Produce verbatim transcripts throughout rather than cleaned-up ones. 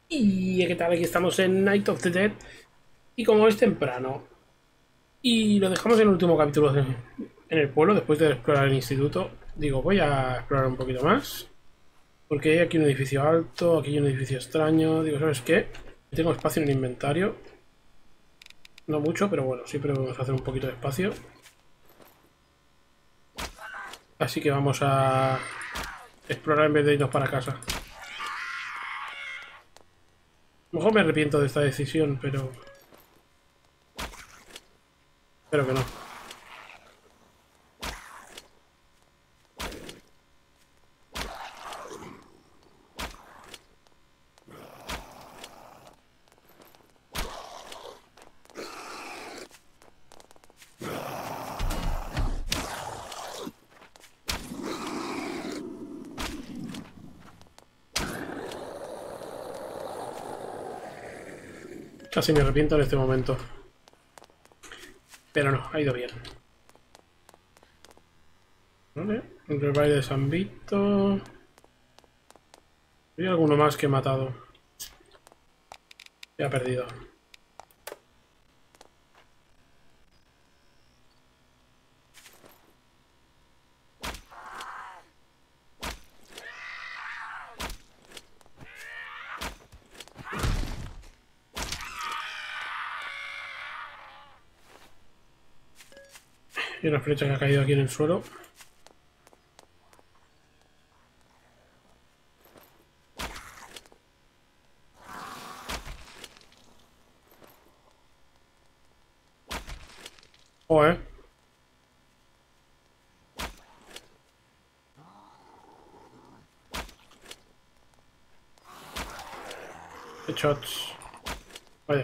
Y qué tal, aquí estamos en Night of the Dead. Y como es temprano y lo dejamos en el último capítulo de- en el pueblo, después de explorar el instituto, digo, voy a explorar un poquito más. Porque hay aquí un edificio alto, aquí hay un edificio extraño. Digo, ¿sabes qué? Tengo espacio en el inventario. No mucho, pero bueno, siempre vamos a hacer un poquito de espacio. Así que vamos a explorar en vez de irnos para casa. A lo mejor me arrepiento de esta decisión, pero espero que no. Casi me arrepiento en este momento. Pero no, ha ido bien. Vale, un revive de San Vito. Hay alguno más que he matado. Ya ha perdido. Y una flecha que ha caído aquí en el suelo. Joder. Headshots. Vaya.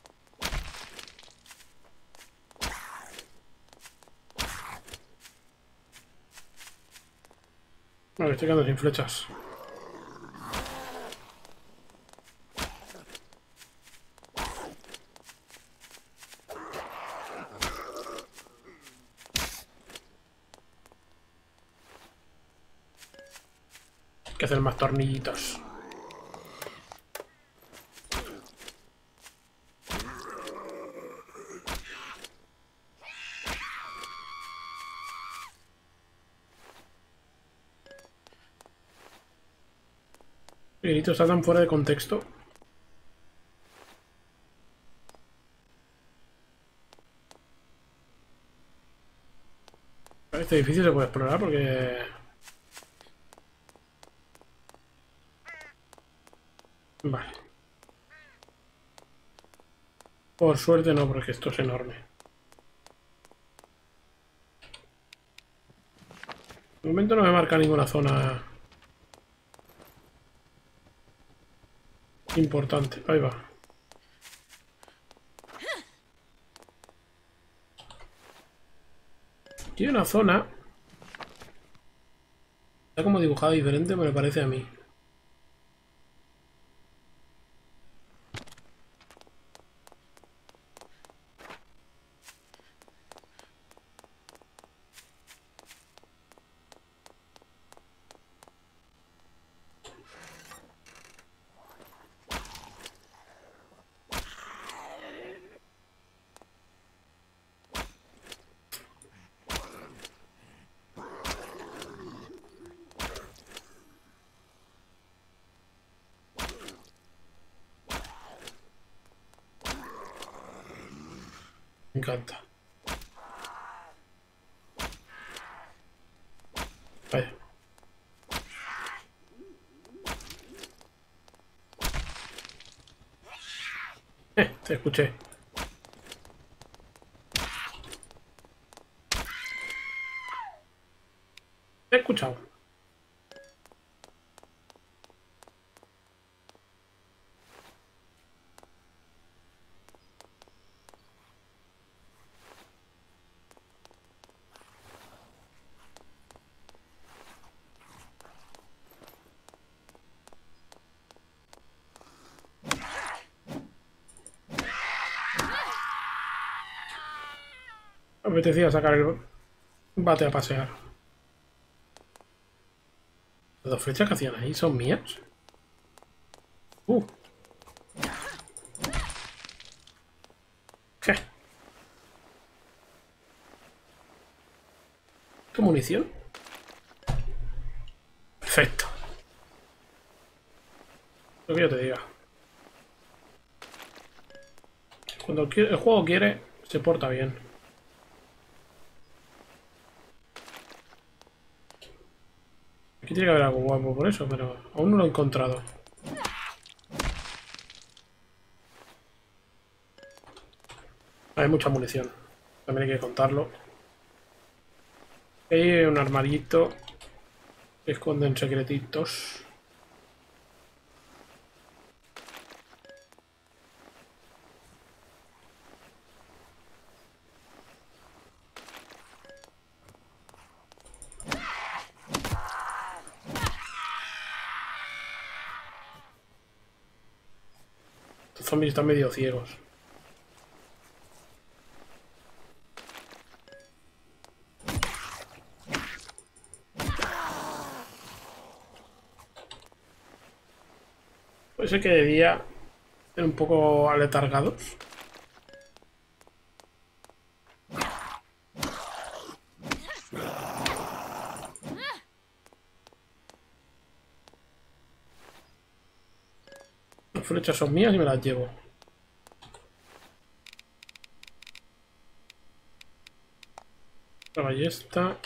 Vale, estoy quedando sin flechas. Hay que hacer más tornillitos. El grito está tan fuera de contexto. Este edificio se puede explorar porque... Vale. Por suerte no, porque esto es enorme. De momento no me marca ninguna zona importante. Ahí va. Aquí hay una zona. Está como dibujada diferente, me parece a mí. Me encanta. Vaya. Eh, te escuché. Te he escuchado. Me apetecía sacar el bate a pasear. Las dos flechas que hacían ahí son mías. Uh, ¿Qué? ¿Qué munición? Perfecto. Lo que yo te diga. Cuando el juego quiere, se porta bien. Aquí tiene que haber algo guapo por eso, pero aún no lo he encontrado. Hay mucha munición. También hay que contarlo. Hay un armarito que esconden secretitos. Los zombies están medio ciegos. Puede ser que de día estén un poco aletargados. Las flechas son mías y me las llevo. La ballesta.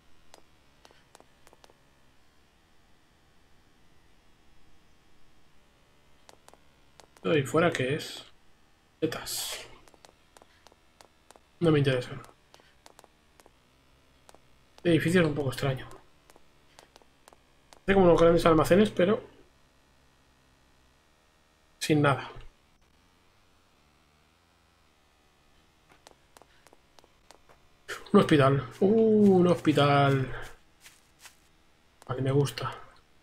¿Y fuera qué es? Tetas. No me interesa. El edificio es un poco extraño. Tiene como unos grandes almacenes, pero sin nada. Un hospital. Uh, un hospital. Vale, me gusta.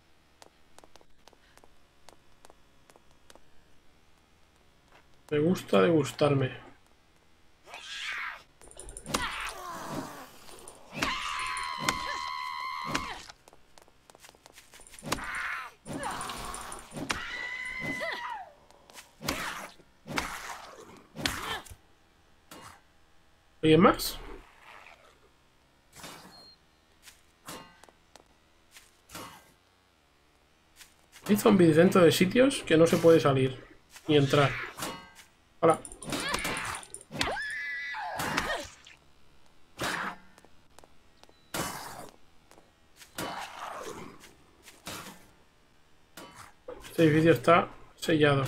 Me gusta degustarme. ¿Alguien más? Hay zombies dentro de sitios que no se puede salir ni entrar. Hola. Este edificio está sellado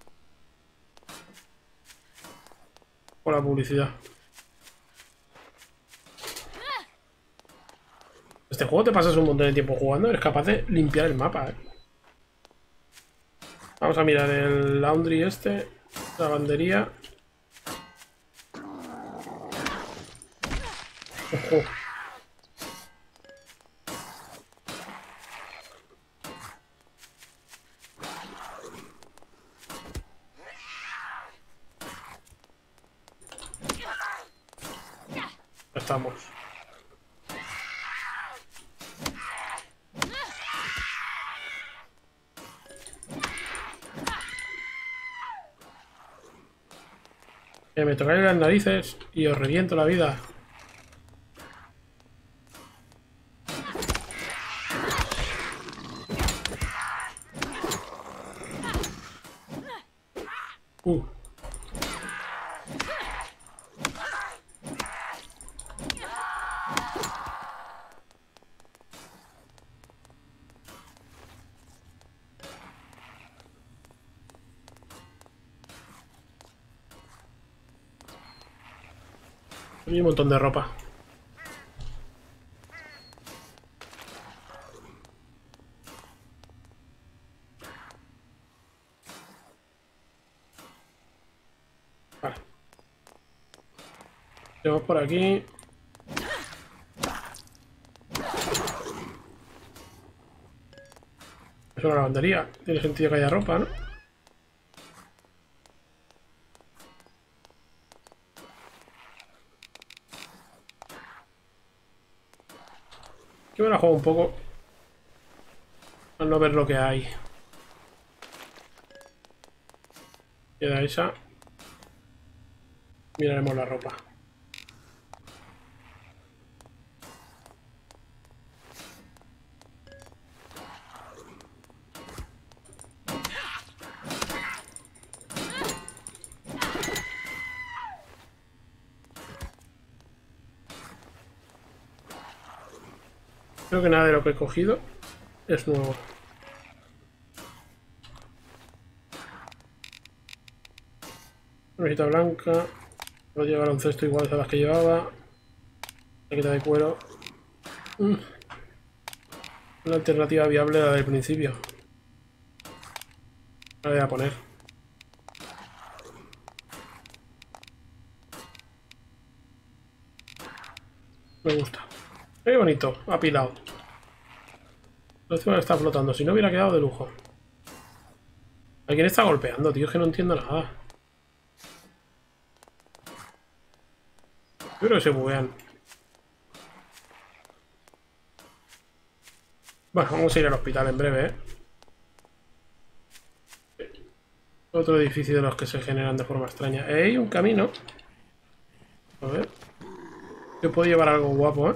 por la publicidad. Este juego te pasas un montón de tiempo jugando, eres capaz de limpiar el mapa, ¿eh? Vamos a mirar el laundry este, la lavandería. Ojo. Ya estamos. Que me tocáis las narices y os reviento la vida. Uh. Hay un montón de ropa. Vale. Tenemos por aquí. Es una lavandería. Tiene sentido que haya ropa, ¿no? Yo me la juego un poco al no ver lo que hay. Queda esa. Miraremos la ropa. Creo que nada de lo que he cogido es nuevo. Camiseta blanca. Puedo llevar un cesto igual a las que llevaba. Chaqueta de cuero. Mm. Una alternativa viable a la del principio. La voy a poner. Me gusta. Qué bonito, apilado. Lo último está flotando. Si no hubiera quedado de lujo. ¿A quién está golpeando, tío? Es que no entiendo nada. Yo creo que se buguean. Bueno, vamos a ir al hospital en breve, ¿eh? Otro edificio de los que se generan de forma extraña. Eh, hay un camino. A ver. Yo puedo llevar algo guapo, ¿eh?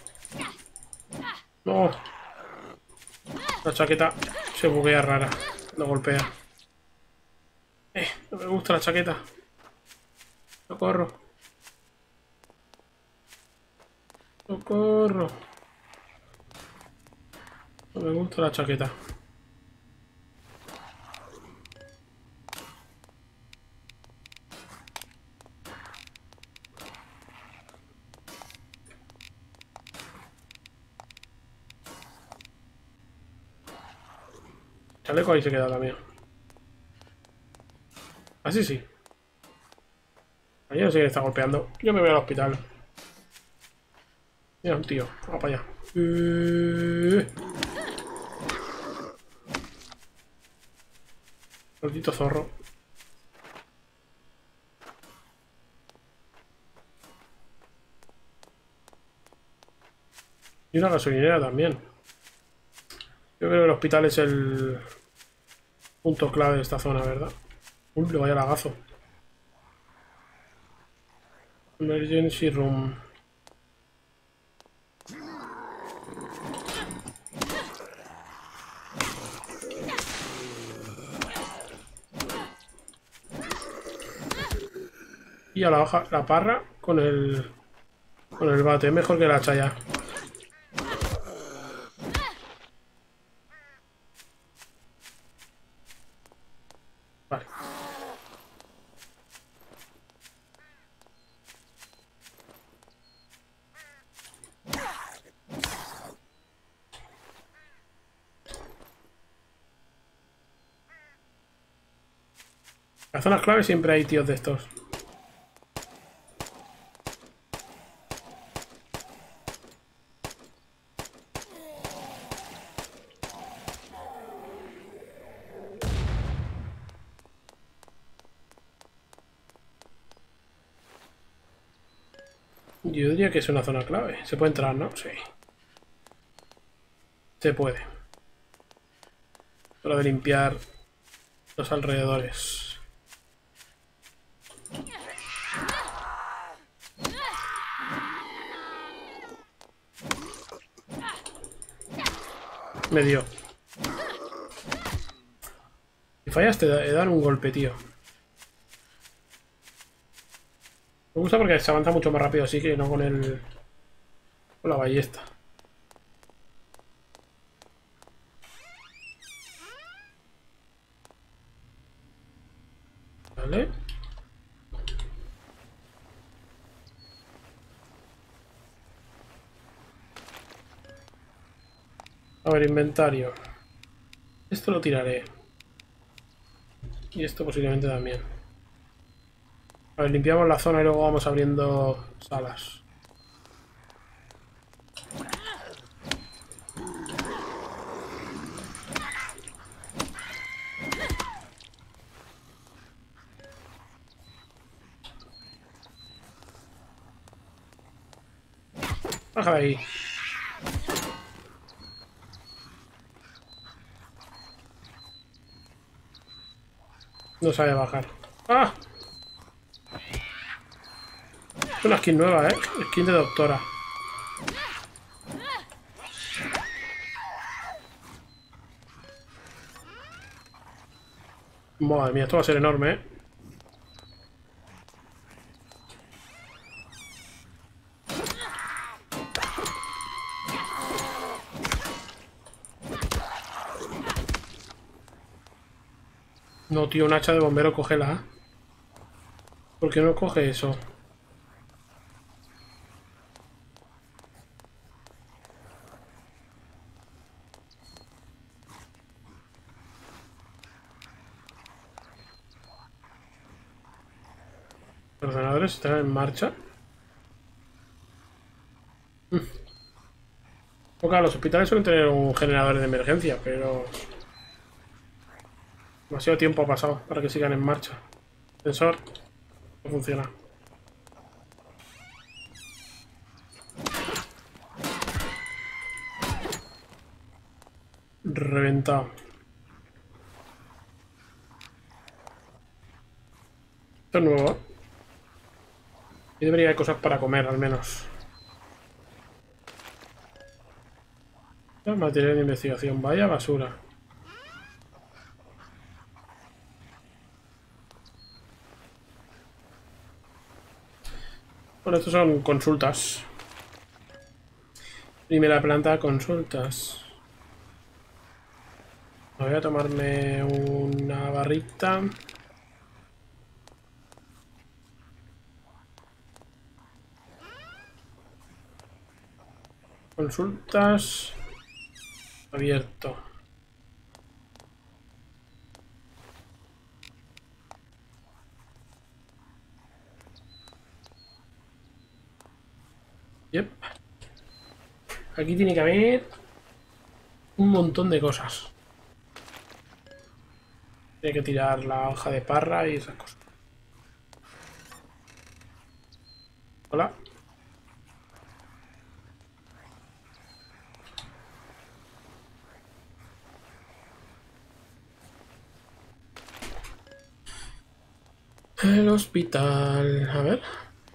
No. La chaqueta se buguea rara. No golpea. Eh, no me gusta la chaqueta. Socorro. Socorro. No me gusta la chaqueta. Chaleco ahí se queda también. Así sí. Ahí no sé quién está golpeando. Yo me voy al hospital. Mira un tío. Vamos para allá. Eh... Maldito zorro. Y una gasolinera también. Yo creo que el hospital es el punto clave de esta zona, ¿verdad? Uy, le vaya lagazo. Emergency room. Y a la hoja, la parra con el con el bate, mejor que la hacha ya. Vale. En las zonas clave siempre hay tíos de estos. Yo diría que es una zona clave. Se puede entrar, ¿no? Sí. Se puede. Hora de limpiar los alrededores. Me dio. Si fallaste de dar un golpe, tío. Me gusta porque se avanza mucho más rápido así que no con el... con la ballesta. Vale. A ver, inventario. Esto lo tiraré. Y esto posiblemente también. A ver, limpiamos la zona y luego vamos abriendo salas. Baja de ahí. No sabe bajar. ¡Ah! Es una skin nueva, ¿eh? Skin de doctora. Madre mía, esto va a ser enorme, ¿eh? No, tío, un hacha de bombero, cógela. ¿Por qué no coge eso? Los ordenadores están en marcha. Mm. Porque los hospitales suelen tener un generador de emergencia, pero... demasiado tiempo ha pasado para que sigan en marcha. El sensor no funciona. Reventado. Esto es nuevo, ¿eh? Y debería haber cosas para comer, al menos. Material de investigación. Vaya basura. Bueno, estos son consultas. Primera planta, consultas. Voy a tomarme una barrita. Consultas. Abierto. Yep. Aquí tiene que haber un montón de cosas. Tiene que tirar la hoja de parra y esas cosas. Hola. El hospital. A ver.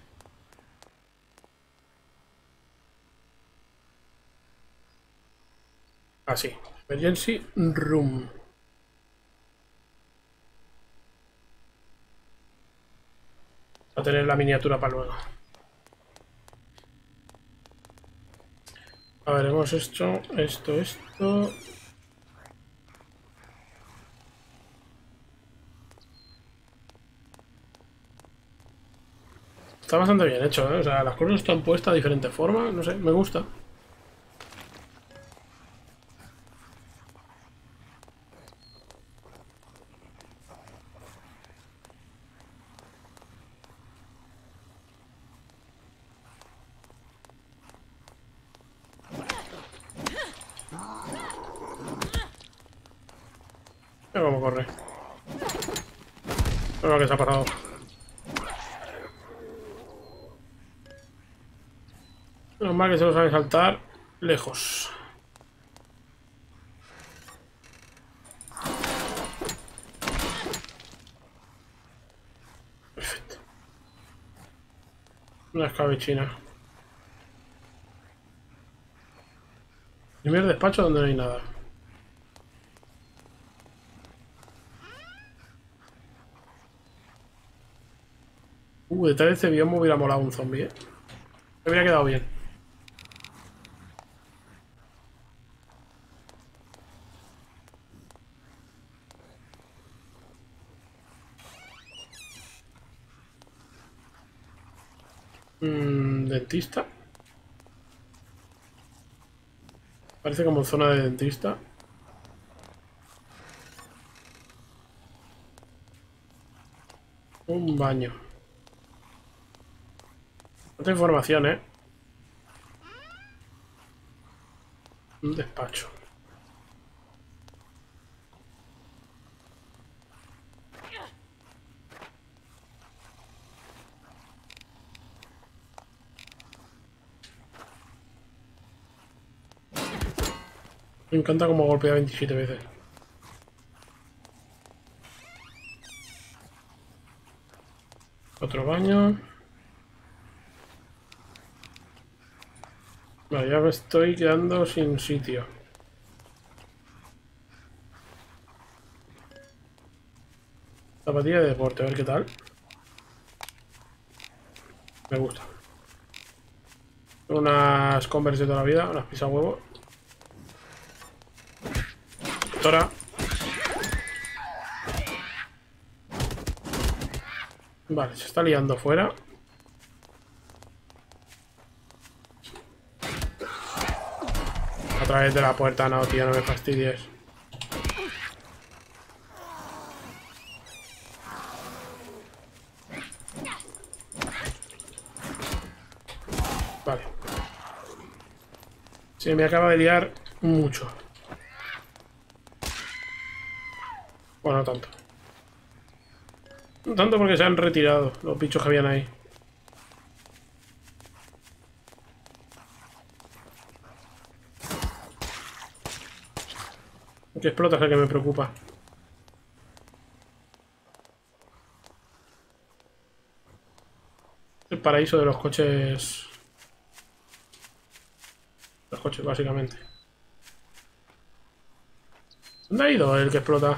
Así. Emergency room. Va a tener la miniatura para luego. A ver, hemos hecho esto, esto. Está bastante bien hecho, ¿eh? O sea, las cosas están puestas de diferentes formas. No sé, me gusta. Mira cómo corre. Mira lo que se ha pasado. Menos mal que se lo sabe saltar lejos. Perfecto. Una escabechina. Primer despacho donde no hay nada. Uh, detrás de este bioma me hubiera molado un zombie, ¿eh? Me hubiera quedado bien. Mm, dentista. Parece como zona de dentista. Un baño. Otra información, ¿eh? Un despacho. Me encanta cómo golpea veintisiete veces. Otro baño. Vale, ya me estoy quedando sin sitio. Zapatilla de deporte, a ver qué tal. Me gusta. Unas Converse de toda la vida, unas pisa huevo. Tora. Vale, se está liando fuera. A través de la puerta, no, tío, no me fastidies. Vale. Se me acaba de liar mucho. Bueno, no tanto. No tanto porque se han retirado los bichos que habían ahí. Que explota es el que me preocupa. El paraíso de los coches. Los coches, básicamente. ¿Dónde ha ido el que explota?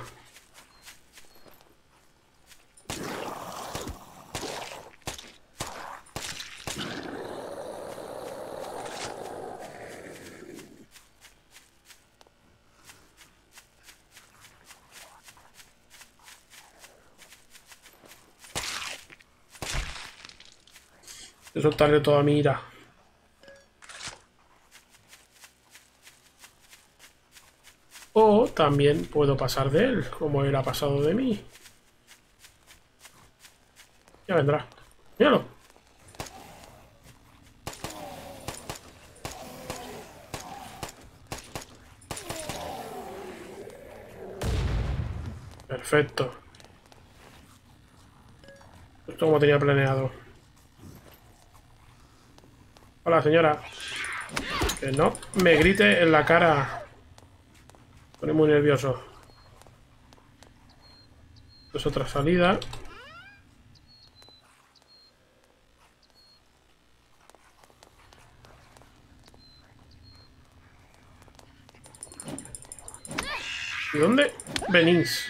De soltarle toda mi ira. O también puedo pasar de él, como él ha pasado de mí. Ya vendrá. Míralo. Perfecto. Esto como tenía planeado. Hola, señora. Que no me grite en la cara. Me pone muy nervioso. Esto es otra salida. ¿Y dónde venís?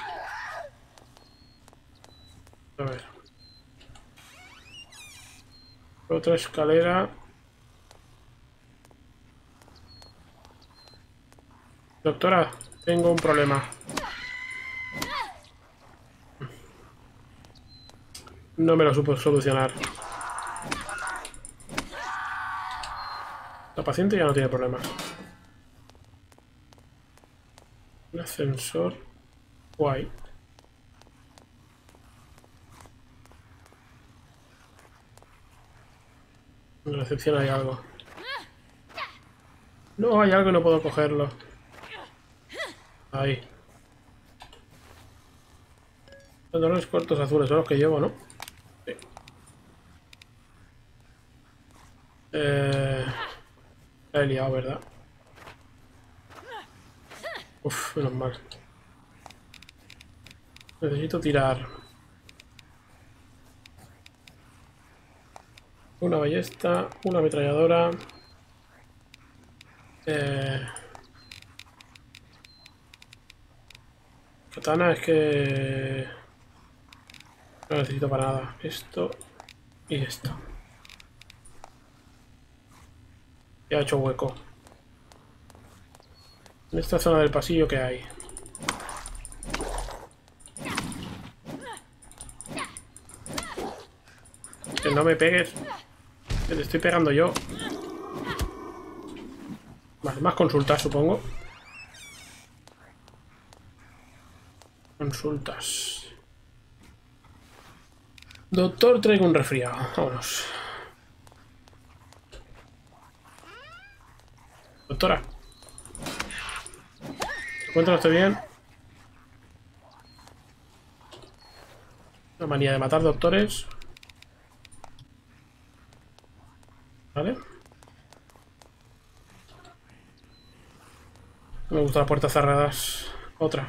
A ver. Otra escalera. Doctora, tengo un problema. No me lo supo solucionar. La paciente ya no tiene problemas. Un ascensor. Guay. En la recepción hay algo. No, hay algo y no puedo cogerlo. Ahí. Pantalones cortos azules son los que llevo, ¿no? Sí. Eh... La he liado, ¿verdad? Uf, menos mal. Necesito tirar. Una ballesta, una ametralladora. Eh... Katana es que... No necesito para nada. Esto y esto. Ya he hecho hueco. En esta zona del pasillo, ¿qué hay? Que no me pegues. Que te estoy pegando yo. Vale, más consultas, supongo. Consultas. Doctor, traigo un resfriado. Vámonos. Doctora. ¿Se encuentra usted bien? La manía de matar doctores. Vale. No me gustan las puertas cerradas. Otra.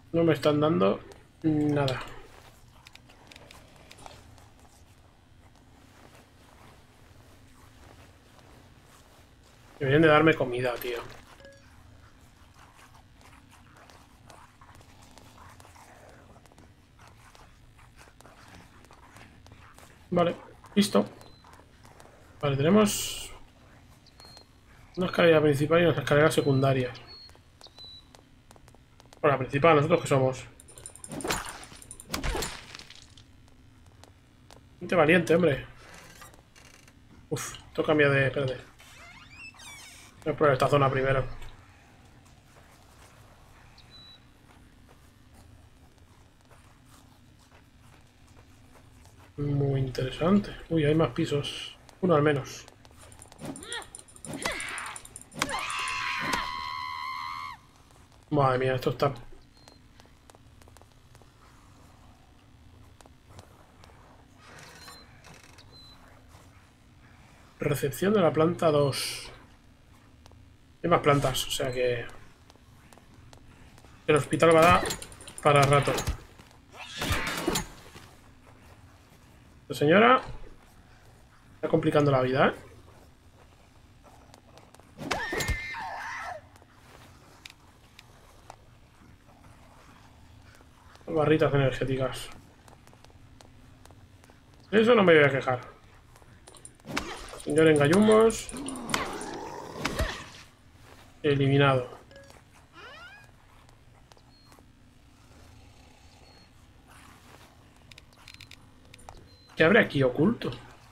No me están dando nada. Deberían de darme comida, tío. Vale, listo. Vale, tenemos una escalera principal y unas escaleras secundarias. Bueno, la principal, ¿nosotros qué somos? Gente valiente, hombre. Uf, esto cambia de... Espérate. Voy a probar esta zona primero. Muy interesante. Uy, hay más pisos. Uno al menos. Madre mía, esto está... Recepción de la planta dos. Hay más plantas, o sea que... El hospital va a dar para rato. La señora... Está complicando la vida, ¿eh? Barritas energéticas. Eso no me voy a quejar. Señor Engallumos. Eliminado. ¿Qué habrá aquí oculto?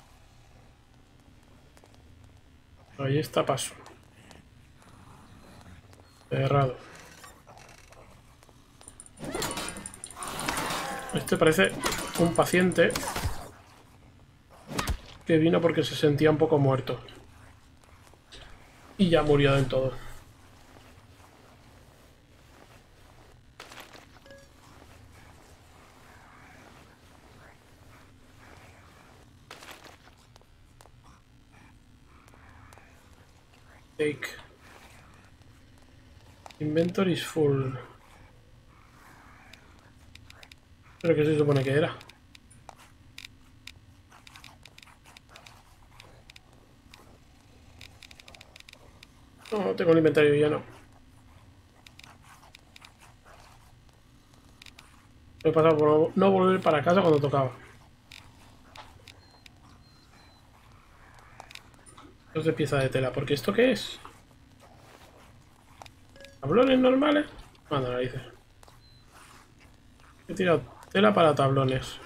Ahí está, paso. Cerrado. Este parece un paciente que vino porque se sentía un poco muerto. Y ya murió del todo. Take. Inventory is full. ¿Pero qué se supone que era? No, tengo el inventario lleno. He pasado por no volver para casa cuando tocaba. Dos de pieza de tela. ¿Porque esto qué es? ¿Tablones normales? Manda narices. He tirado tela para tablones.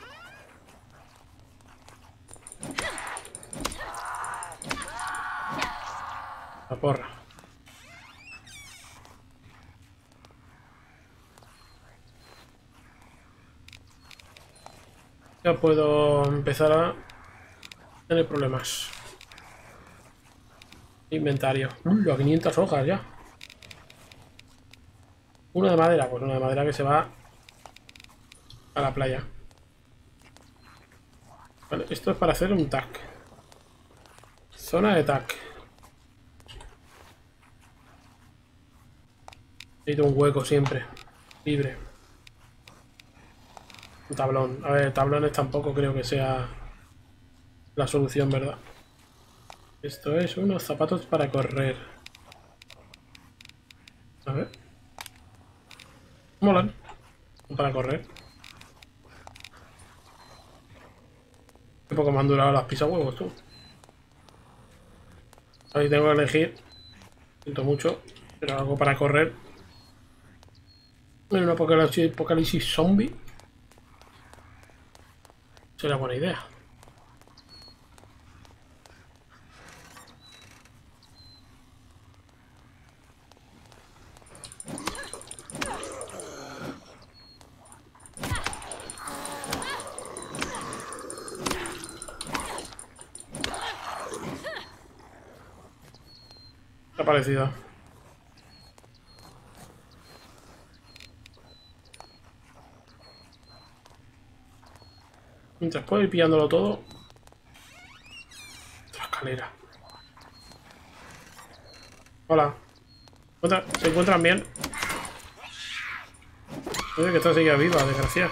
La porra. Ya puedo empezar a tener problemas. Inventario. Uy, a quinientas hojas ya. Una de madera. Pues una de madera que se va a la playa. Vale, esto es para hacer un tac. Zona de tac. Necesito un hueco siempre. Libre. Un tablón. A ver, tablones tampoco creo que sea la solución, ¿verdad? Esto es unos zapatos para correr. A ver. Molan. Para correr. Qué poco me han durado las pisahuevos, tú. Ahí tengo que elegir. Siento mucho. Pero algo para correr. En un apocalipsis, apocalipsis zombie. Sería buena idea. Está parecido. Mientras puedo ir pillándolo todo. Otra escalera. Hola. ¿Se encuentran bien? Parece que está seguida viva, desgraciada.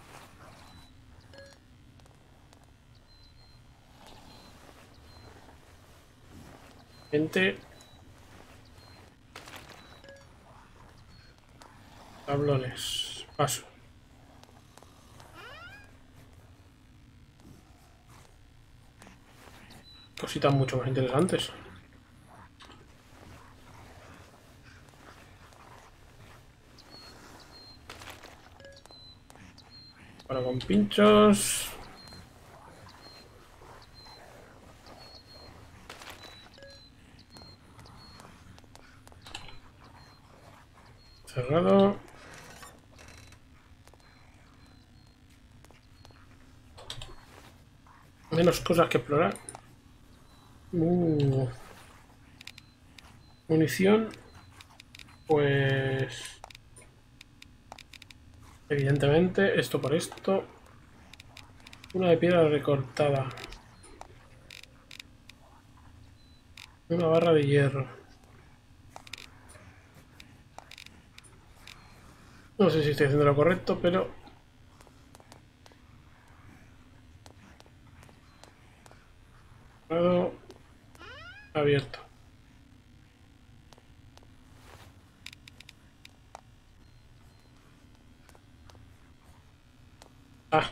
Gente. Tablones. Paso. Cositas mucho más interesantes. Ahora con pinchos. Cerrado. Menos cosas que explorar. Uh. Munición. Pues... Evidentemente, esto por esto. Una de piedra recortada. Una barra de hierro. No sé si estoy haciendo lo correcto, pero... Abierto. Ah.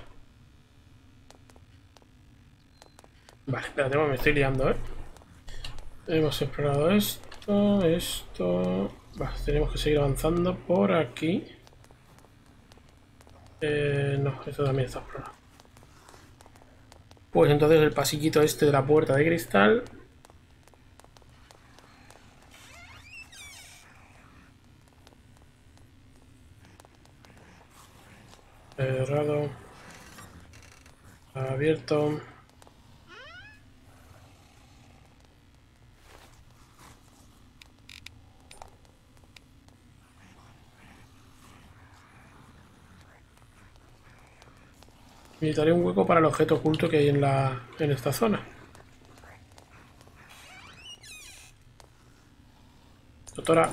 Vale, espérate, me estoy liando, ¿eh? Hemos explorado esto, esto... Vale, tenemos que seguir avanzando por aquí. Eh, no, esto también está explorado. Pues entonces el pasillito este de la puerta de cristal. Cerrado. Abierto. Necesitaré un hueco para el objeto oculto que hay en la en esta zona. Doctora.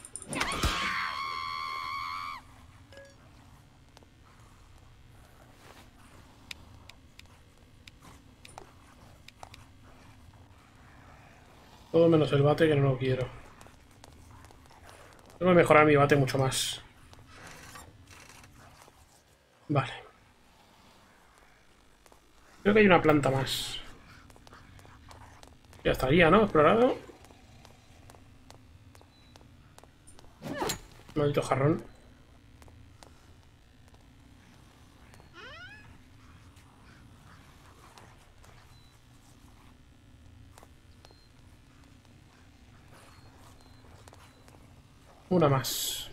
Todo menos el bate, que no lo quiero. Tengo que mejorar mi bate mucho más. Vale. Creo que hay una planta más. Ya estaría, ¿no? Explorado. Maldito jarrón. Una más.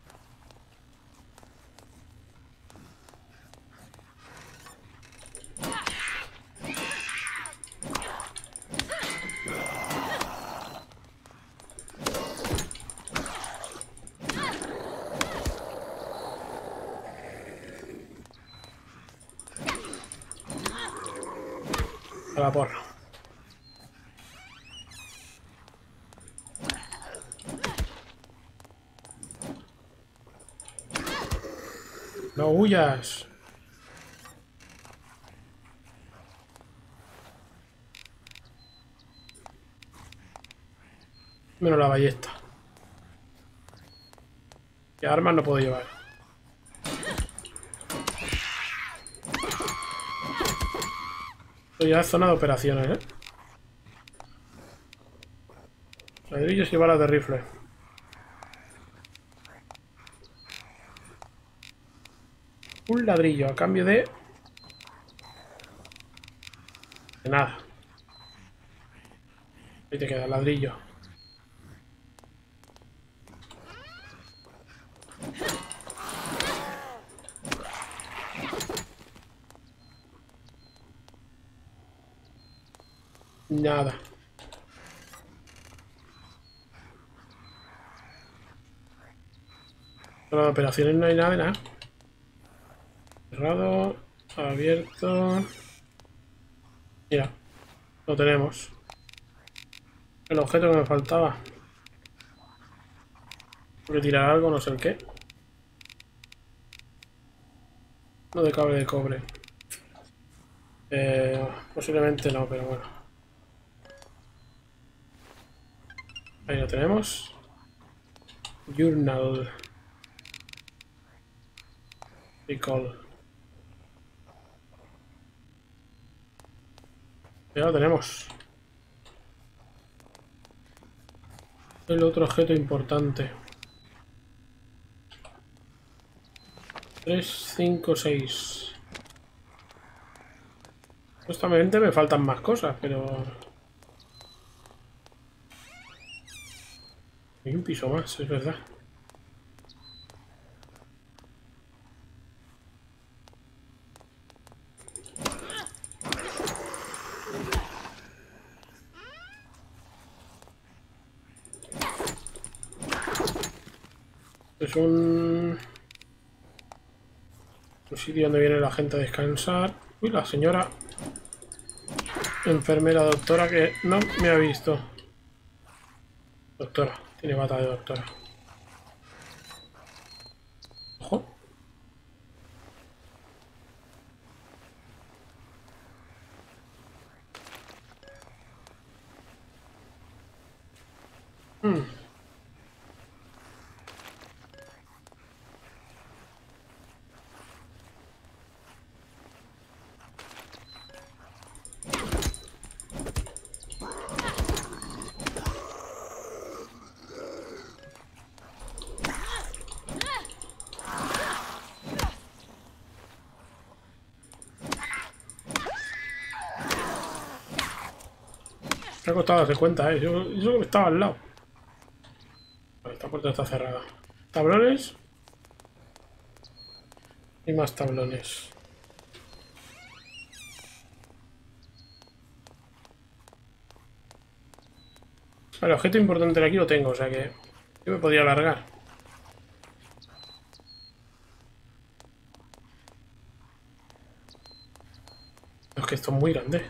A la porra. No huyas. Menos la ballesta. ¿Qué armas no puedo llevar? Esto ya es zona de operaciones, ¿eh? Ladrillos y balas de rifle. Un ladrillo a cambio de... De nada. Ahí te queda el ladrillo. Nada. Zona de operaciones no hay nada de nada. Cerrado. Abierto. Mira. Lo tenemos. El objeto que me faltaba. Tengo que tirar algo, no sé el qué. No de cable de cobre. Eh, posiblemente no, pero bueno. Ahí lo tenemos. Journal. Recall. Ya lo tenemos. El otro objeto importante. tres, cinco, seis. Justamente me faltan más cosas, pero... Hay un piso más, es verdad. Es un... un sitio donde viene la gente a descansar. Uy, la señora... enfermera doctora que no me ha visto. Doctora, tiene bata de doctora. Ojo. Hmm. Me ha costado darse cuenta, eh. Yo, yo que estaba al lado. Vale, esta puerta está cerrada. Tablones. Y más tablones. El objeto importante de aquí lo tengo, o sea que yo me podía alargar. Es que esto es muy grande.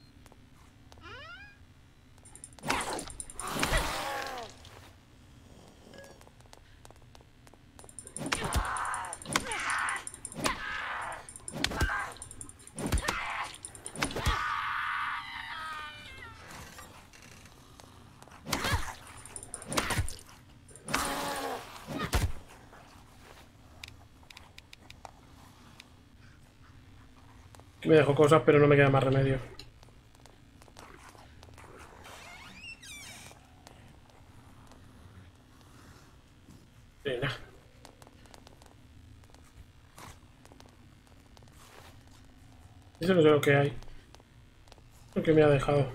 Aquí me dejo cosas, pero no me queda más remedio. Venga. Eso no sé lo que hay. Lo que me ha dejado.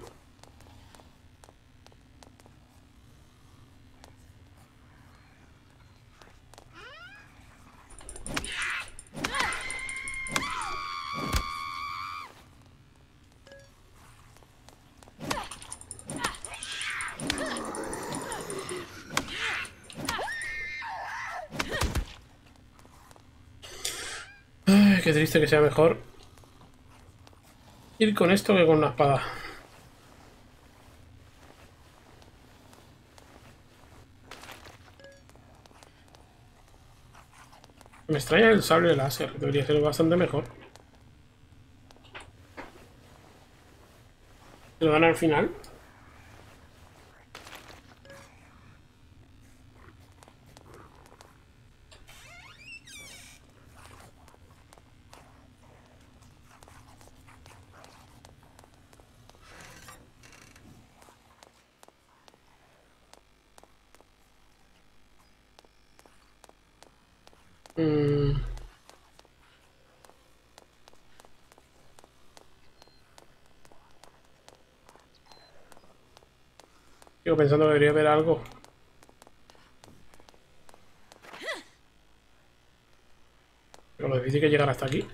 Ay, qué triste que sea mejor ir con esto que con una espada. Me extraña el sable láser, debería ser bastante mejor. ¿Se lo dan al final? Mm. Sigo pensando que debería haber algo. Pero lo difícil que llegar hasta aquí.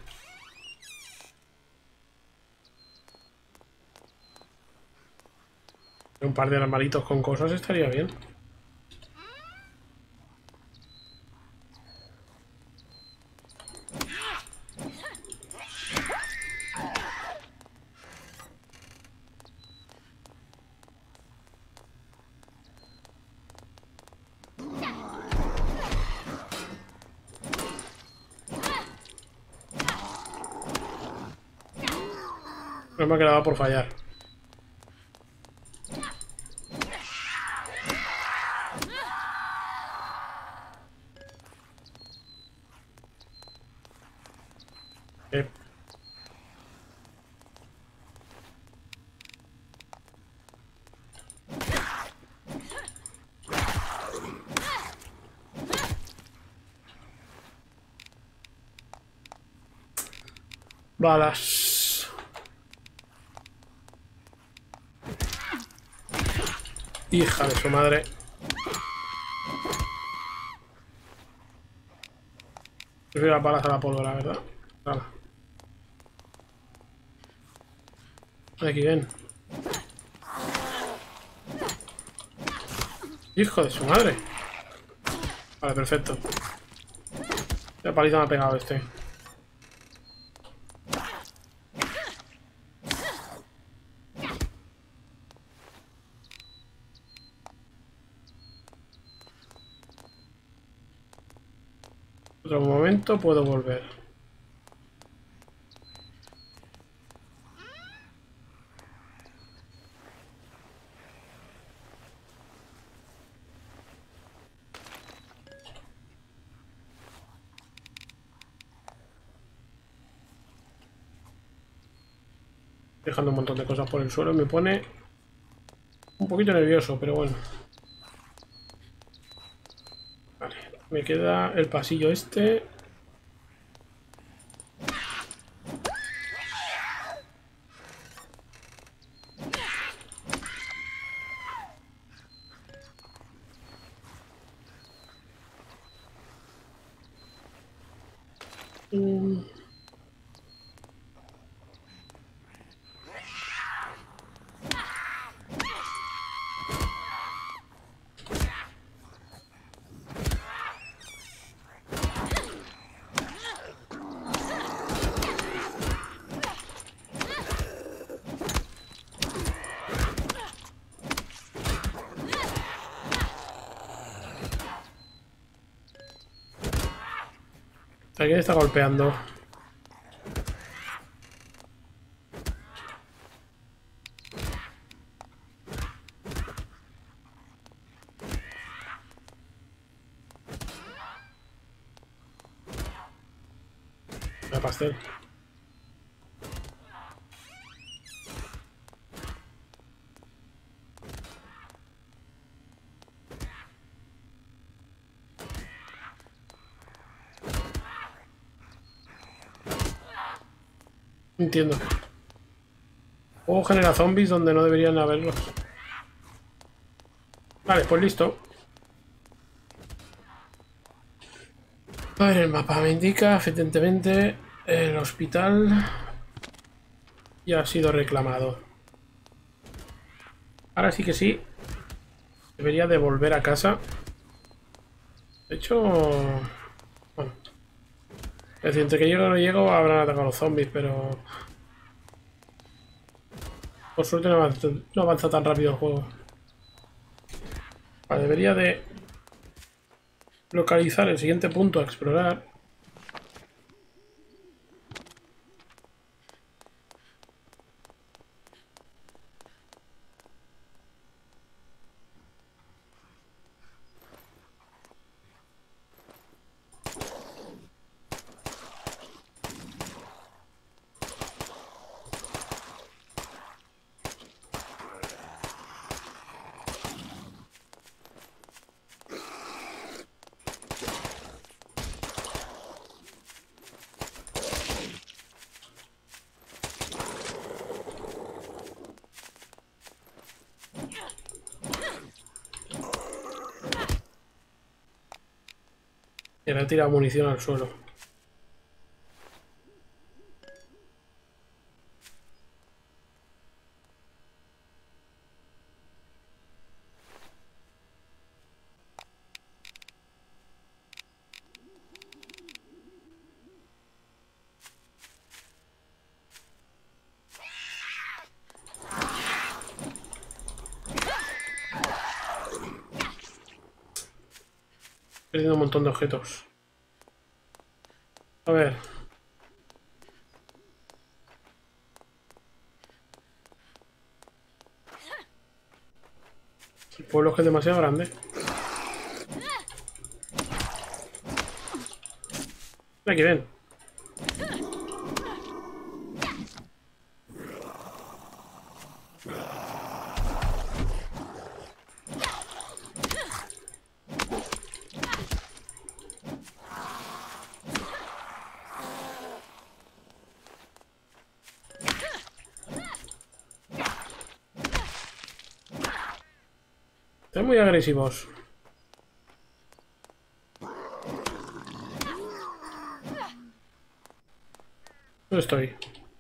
Un par de armaritos con cosas estaría bien. No me ha quedado por fallar. Eh. Balas. Hija de su madre. Prefiero las balas a la pólvora, ¿verdad? Vale. Aquí ven. Hijo de su madre. Vale, perfecto. Qué paliza me ha pegado este. Otro momento puedo volver. Dejando un montón de cosas por el suelo me pone un poquito nervioso, pero bueno. Vale, me queda el pasillo este. Mm. ¿A quién está golpeando? La pastel. Entiendo. O genera zombies donde no deberían haberlos. Vale, pues listo. A ver, el mapa me indica, evidentemente, el hospital ya ha sido reclamado. Ahora sí que sí. Debería de volver a casa. De hecho... Bueno. Es decir, entre que llego o no llego habrán atacado a los zombies, pero... Por suerte no avanza, no avanza tan rápido el juego. Vale, debería de localizar el siguiente punto a explorar. Y le he tirado munición al suelo. Perdiendo un montón de objetos. A ver. El pueblo es que es demasiado grande. Aquí ven. Están muy agresivos. ¿Dónde estoy?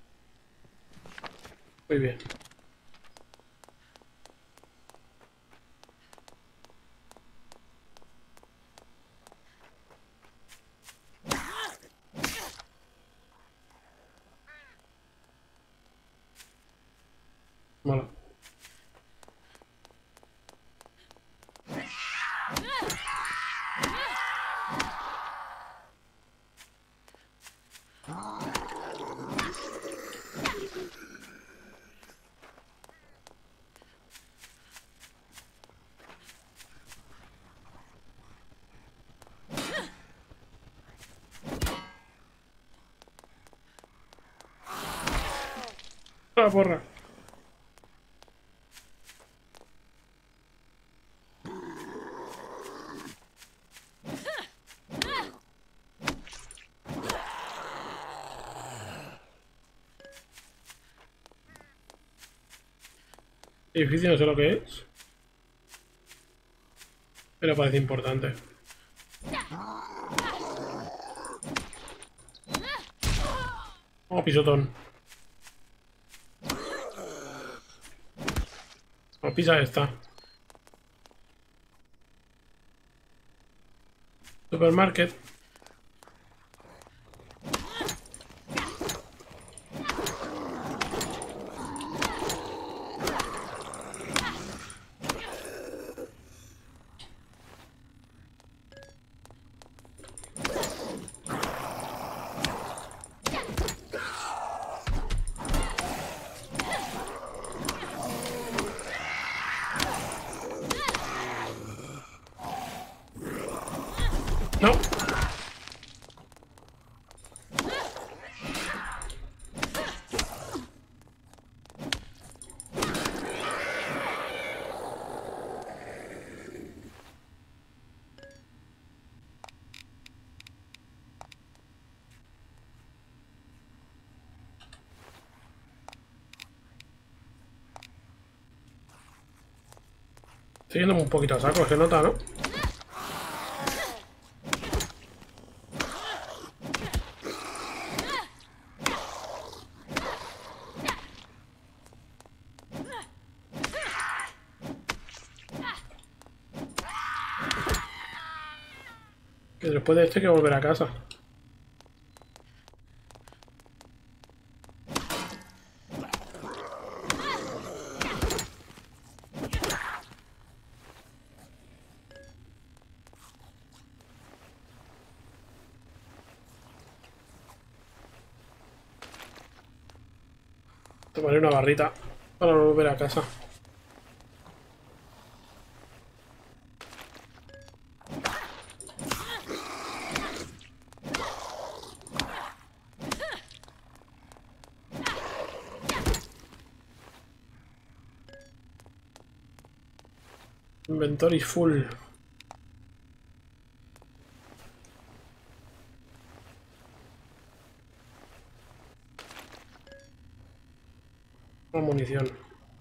Muy bien. Mola. ¡Ah, porra! Edificio no sé lo que es, pero parece importante. Oh, pisotón. Oh, pisa esta. Supermarket. No. Estoy yendo un poquito a saco, se nota, ¿no? Que después de esto hay que volver a casa. Tomaré una barrita para volver a casa. Inventory full. Más munición.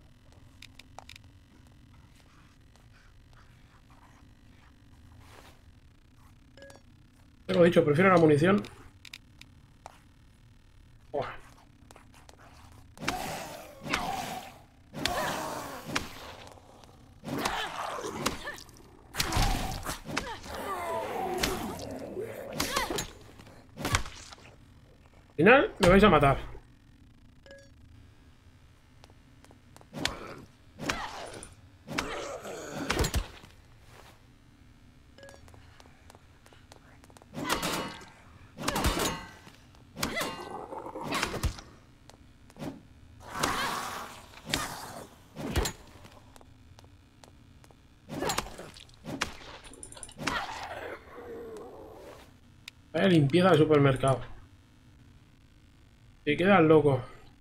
Tengo dicho, prefiero la munición. Buah. Al final me vais a matar. Vaya limpieza de supermercado. Te quedas loco.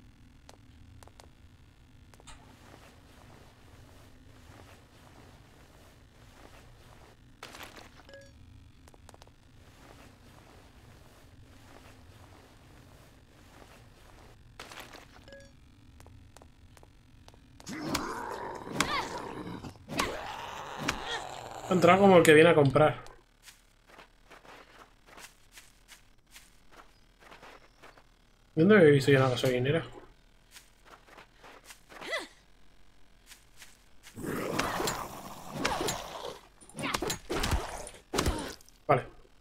Ha entrado como el que viene a comprar. ¿Dónde he visto yo una gasolinera? Vale.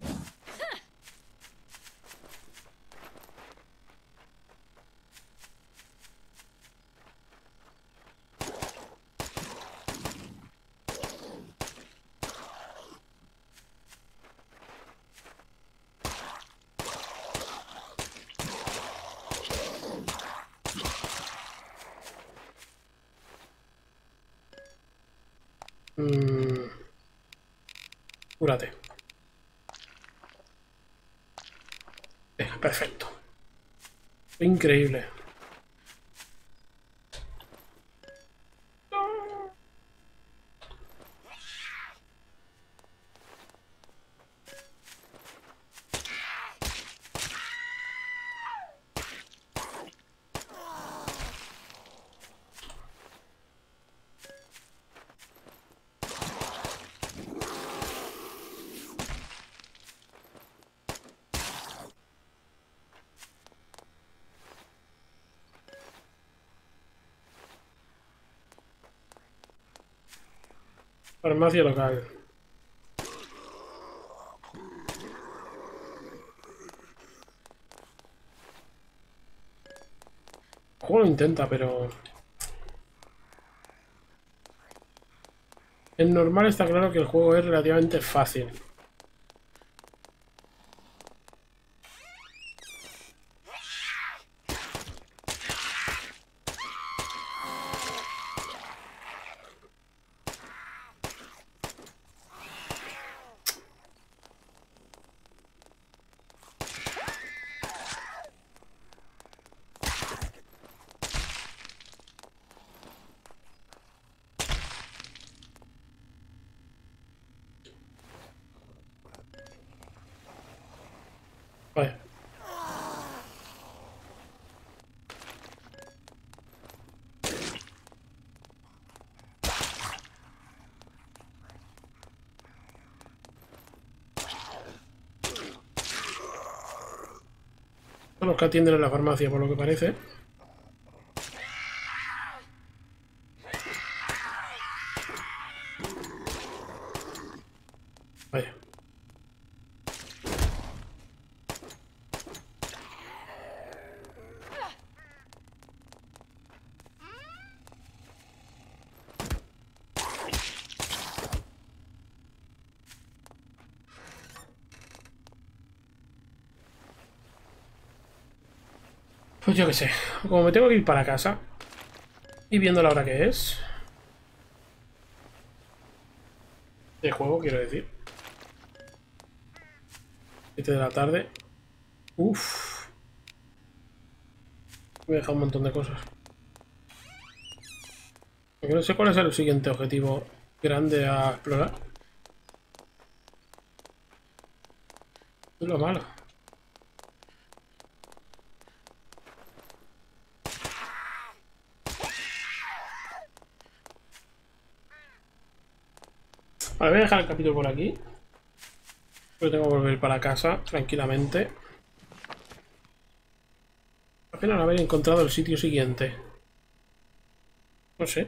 Mm, cúrate. Eh, perfecto. Increíble. Farmacia local. El juego lo intenta, pero... En normal está claro que el juego es relativamente fácil. Vale. Son los que atienden en la farmacia, por lo que parece. Vaya. Pues yo qué sé. Como me tengo que ir para casa y viendo la hora que es de juego, quiero decir, siete de la tarde. Uff. Me he dejado un montón de cosas. Porque no sé cuál es el siguiente objetivo grande a explorar. Es lo malo. Vale, voy a dejar el capítulo por aquí. Pero tengo que volver para casa tranquilamente. Apenas haber encontrado el sitio siguiente. No sé.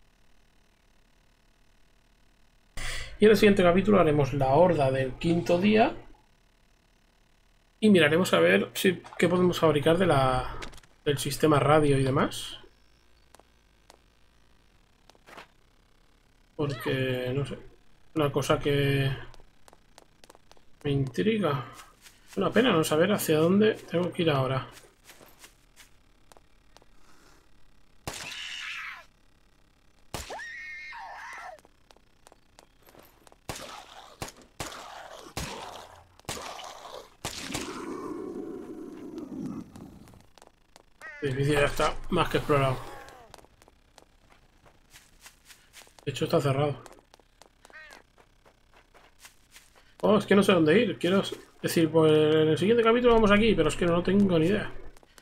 Y en el siguiente capítulo haremos la horda del quinto día. Y miraremos a ver si, qué podemos fabricar de la, del sistema radio y demás. Porque, no sé. Una cosa que me intriga. Una pena no saber hacia dónde tengo que ir ahora. El edificio ya está más que explorado. De hecho está cerrado. Oh, es que no sé dónde ir. Quiero decir, pues en el siguiente capítulo vamos aquí, pero es que no tengo ni idea.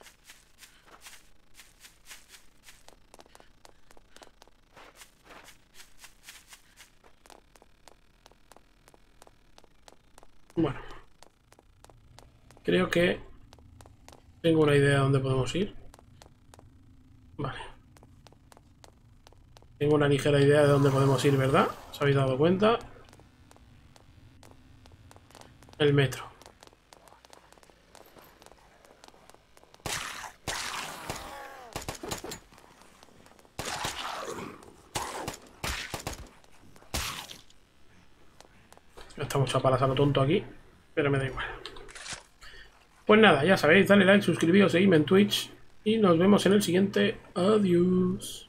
Bueno. Creo que tengo una idea de dónde podemos ir. Vale. Tengo una ligera idea de dónde podemos ir, ¿verdad? ¿Os habéis dado cuenta? El metro. Estamos chapalas a lo tonto aquí, pero me da igual. Pues nada, ya sabéis, dale like, suscribíos, seguidme en Twitch y nos vemos en el siguiente. Adiós.